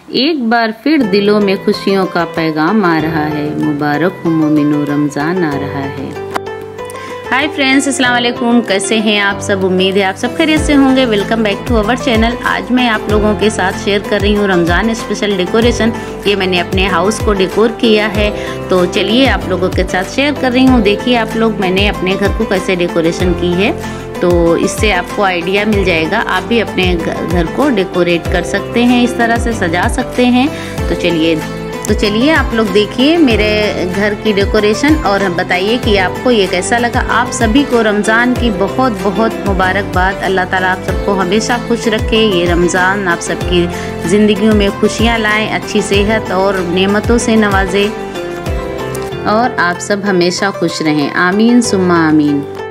एक बार फिर दिलों में खुशियों का पैगाम आ रहा है। मुबारक हो मोमिनो, रमज़ान आ रहा है। हाय फ्रेंड्स, अस्सलाम वालेकुम। कैसे हैं आप सब? उम्मीद है आप सब खैरियत से होंगे। Welcome back to our channel. आज मैं आप लोगों के साथ शेयर कर रही हूँ रमज़ान स्पेशल डेकोरेशन। ये मैंने अपने हाउस को डेकोर किया है, तो चलिए आप लोगों के साथ शेयर कर रही हूँ। देखिए आप लोग, मैंने अपने घर को कैसे डेकोरेशन की है, तो इससे आपको आइडिया मिल जाएगा। आप भी अपने घर को डेकोरेट कर सकते हैं, इस तरह से सजा सकते हैं। तो चलिए आप लोग देखिए मेरे घर की डेकोरेशन और बताइए कि आपको ये कैसा लगा। आप सभी को रमज़ान की बहुत बहुत मुबारकबाद। अल्लाह ताला आप सबको हमेशा खुश रखे। ये रमज़ान आप सबकी ज़िंदगियों में खुशियाँ लाए, अच्छी सेहत और नेमतों से नवाजे, और आप सब हमेशा खुश रहें। आमीन सुम्मा आमीन।